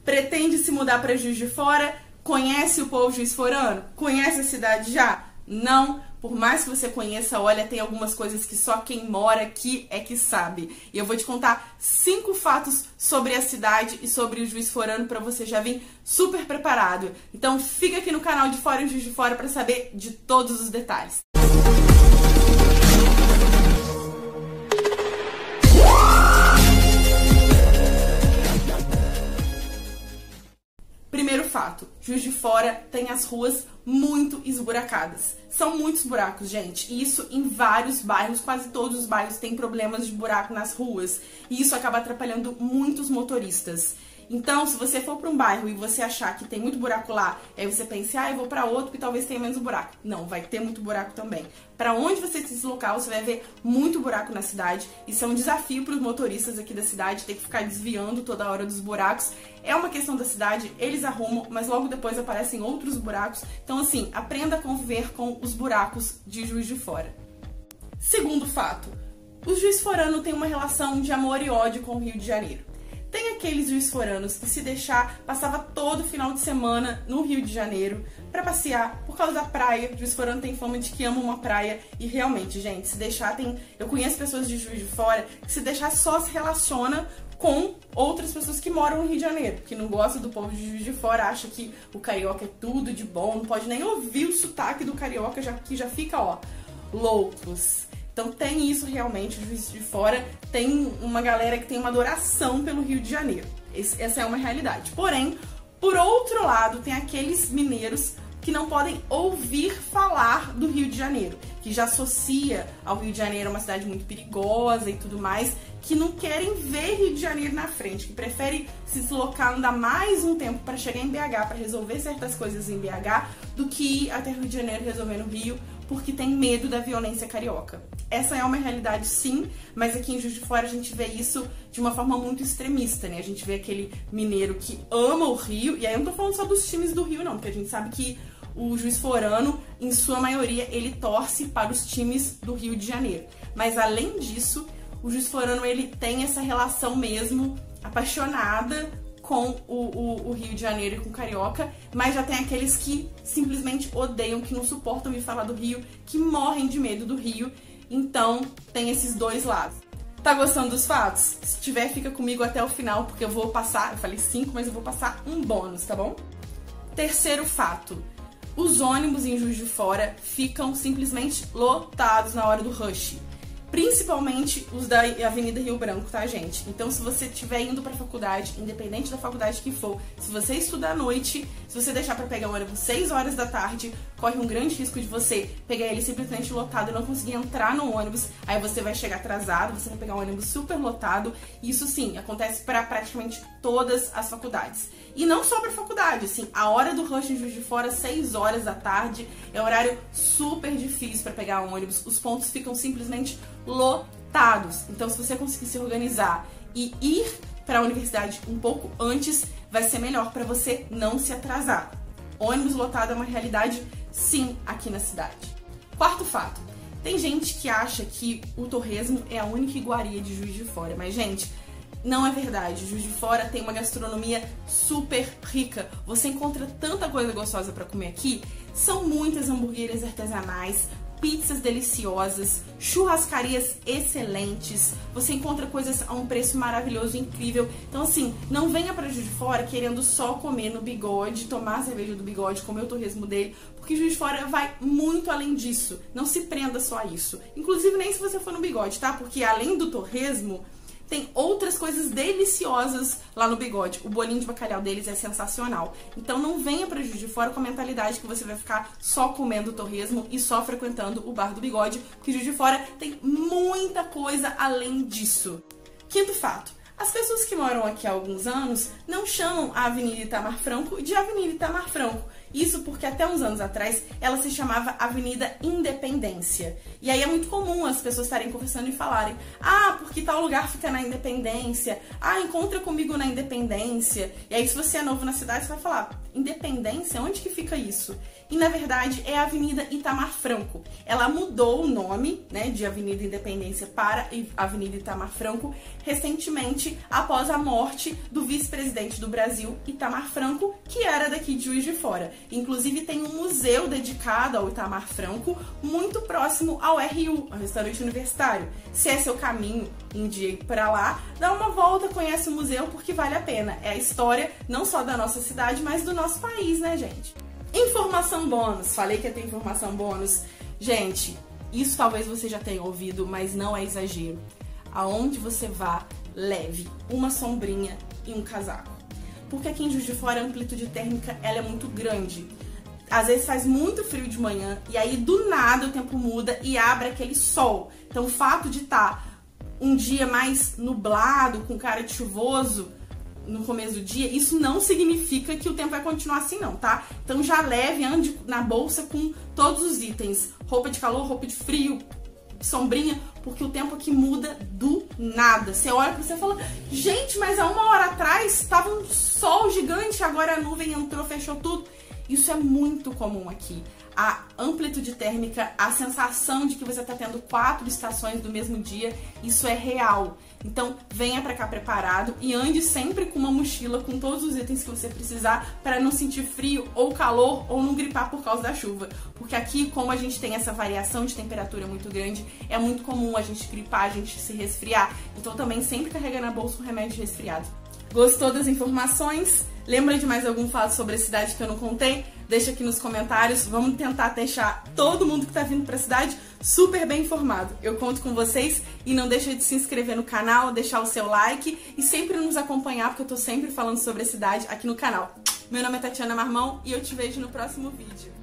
Pretende se mudar para Juiz de Fora? Conhece o povo juiz-forano? Conhece a cidade já? Não? Por mais que você conheça, olha, tem algumas coisas que só quem mora aqui é que sabe. E eu vou te contar 5 fatos sobre a cidade e sobre o juiz-forano para você já vir super preparado. Então fica aqui no canal de Fora em Juiz de Fora para saber de todos os detalhes. Primeiro fato, Juiz de Fora tem as ruas muito esburacadas. São muitos buracos, gente. E isso em vários bairros, quase todos os bairros têm problemas de buraco nas ruas. E isso acaba atrapalhando muitos motoristas. Então, se você for para um bairro e você achar que tem muito buraco lá, aí você pensa, eu vou para outro que talvez tenha menos buraco. Não, vai ter muito buraco também. Para onde você se deslocar, você vai ver muito buraco na cidade. Isso é um desafio para os motoristas aqui da cidade, ter que ficar desviando toda hora dos buracos. É uma questão da cidade, eles arrumam, mas logo depois aparecem outros buracos. Então, assim, aprenda a conviver com os buracos de Juiz de Fora. Segundo fato, o juiz-forano tem uma relação de amor e ódio com o Rio de Janeiro. Tem aqueles juiz-foranos que, se deixar, passava todo final de semana no Rio de Janeiro para passear por causa da praia. O juiz-forano tem fama de que ama uma praia e realmente, gente, se deixar tem... Eu conheço pessoas de Juiz de Fora que, se deixar, só se relaciona com outras pessoas que moram no Rio de Janeiro, que não gostam do povo de Juiz de Fora, acha que o carioca é tudo de bom, não pode nem ouvir o sotaque do carioca, que já fica, ó, loucos. Então tem isso realmente, o Juiz de Fora tem uma galera que tem uma adoração pelo Rio de Janeiro. Essa é uma realidade. Porém, por outro lado, tem aqueles mineiros que não podem ouvir falar do Rio de Janeiro, que já associa ao Rio de Janeiro uma cidade muito perigosa e tudo mais, que não querem ver Rio de Janeiro na frente, que preferem se deslocar, andar mais um tempo para chegar em BH, para resolver certas coisas em BH, do que ir até Rio de Janeiro resolver no Rio, porque tem medo da violência carioca. Essa é uma realidade, sim, mas aqui em Juiz de Fora a gente vê isso de uma forma muito extremista, né? A gente vê aquele mineiro que ama o Rio, e aí eu não tô falando só dos times do Rio, não, porque a gente sabe que o juiz-forano, em sua maioria, ele torce para os times do Rio de Janeiro. Mas, além disso, o juiz-forano, ele tem essa relação mesmo apaixonada com o Rio de Janeiro e com o carioca, mas já tem aqueles que simplesmente odeiam, que não suportam ouvir falar do Rio, que morrem de medo do Rio. Então, tem esses dois lados. Tá gostando dos fatos? Se tiver, fica comigo até o final, porque eu vou passar, eu falei 5, mas eu vou passar um bônus, tá bom? Terceiro fato. Os ônibus em Juiz de Fora ficam simplesmente lotados na hora do rush. Principalmente os da Avenida Rio Branco, tá, gente? Então, se você estiver indo pra faculdade, independente da faculdade que for, se você estudar à noite, se você deixar pra pegar o ônibus 6 horas da tarde, corre um grande risco de você pegar ele simplesmente lotado e não conseguir entrar no ônibus. Aí você vai chegar atrasado, você vai pegar um ônibus super lotado. Isso, sim, acontece para praticamente todas as faculdades. E não só pra faculdade, assim, a hora do rush em Juiz de Fora, 6 horas da tarde, é um horário super difícil para pegar ônibus. Os pontos ficam simplesmente lotados. Então, se você conseguir se organizar e ir para a universidade um pouco antes, vai ser melhor para você não se atrasar. Ônibus lotado é uma realidade, sim, aqui na cidade. Quarto fato. Tem gente que acha que o torresmo é a única iguaria de Juiz de Fora, mas, gente, não é verdade. Juiz de Fora tem uma gastronomia super rica. Você encontra tanta coisa gostosa para comer aqui. São muitas hamburguerias artesanais, pizzas deliciosas, churrascarias excelentes. Você encontra coisas a um preço maravilhoso e incrível. Então, assim, não venha para Juiz de Fora querendo só comer no Bigode, tomar a cerveja do Bigode, comer o torresmo dele, porque Juiz de Fora vai muito além disso. Não se prenda só a isso. Inclusive, nem se você for no Bigode, tá? Porque além do torresmo, tem outras coisas deliciosas lá no Bigode. O bolinho de bacalhau deles é sensacional. Então não venha pra Juiz de Fora com a mentalidade que você vai ficar só comendo torresmo e só frequentando o bar do Bigode, porque Juiz de Fora tem muita coisa além disso. Quinto fato. As pessoas que moram aqui há alguns anos não chamam a Avenida Itamar Franco de Avenida Itamar Franco. Isso porque até uns anos atrás ela se chamava Avenida Independência. E aí é muito comum as pessoas estarem conversando e falarem: ah, porque tal lugar fica na Independência, ah, encontra comigo na Independência. E aí se você é novo na cidade, você vai falar: Independência? Onde que fica isso? E na verdade é a Avenida Itamar Franco. Ela mudou o nome, né, de Avenida Independência para Avenida Itamar Franco recentemente, após a morte do vice-presidente do Brasil, Itamar Franco, que era daqui de Juiz de Fora. Inclusive tem um museu dedicado ao Itamar Franco, muito próximo ao RU, ao Restaurante Universitário. Se é seu caminho um dia ir para lá, dá uma volta, conhece o museu, porque vale a pena. É a história não só da nossa cidade, mas do nosso país, né, gente? Informação bônus. Falei que ia ter informação bônus. Gente, isso talvez você já tenha ouvido, mas não é exagero. Aonde você vá, leve uma sombrinha e um casaco. Porque aqui em Juiz de Fora a amplitude térmica ela é muito grande. Às vezes faz muito frio de manhã e aí do nada o tempo muda e abre aquele sol. Então o fato de estar um dia mais nublado, com cara de chuvoso no começo do dia, isso não significa que o tempo vai continuar assim não, tá? Então já leve, ande na bolsa com todos os itens. Roupa de calor, roupa de frio, sombrinha, porque o tempo aqui muda do nada. Você olha pra você e fala: gente, mas há uma hora atrás tava um sol gigante, agora a nuvem entrou, fechou tudo. Isso é muito comum aqui. A amplitude térmica, a sensação de que você está tendo 4 estações do mesmo dia, isso é real. Então venha pra cá preparado e ande sempre com uma mochila com todos os itens que você precisar para não sentir frio ou calor ou não gripar por causa da chuva. Porque aqui, como a gente tem essa variação de temperatura muito grande, é muito comum a gente gripar, a gente se resfriar. Então também sempre carrega na bolsa um remédio de resfriado. Gostou das informações? Lembra de mais algum fato sobre a cidade que eu não contei? Deixa aqui nos comentários. Vamos tentar deixar todo mundo que tá vindo pra cidade super bem informado. Eu conto com vocês e não deixa de se inscrever no canal, deixar o seu like e sempre nos acompanhar, porque eu tô sempre falando sobre a cidade aqui no canal. Meu nome é Tatiana Marmão e eu te vejo no próximo vídeo.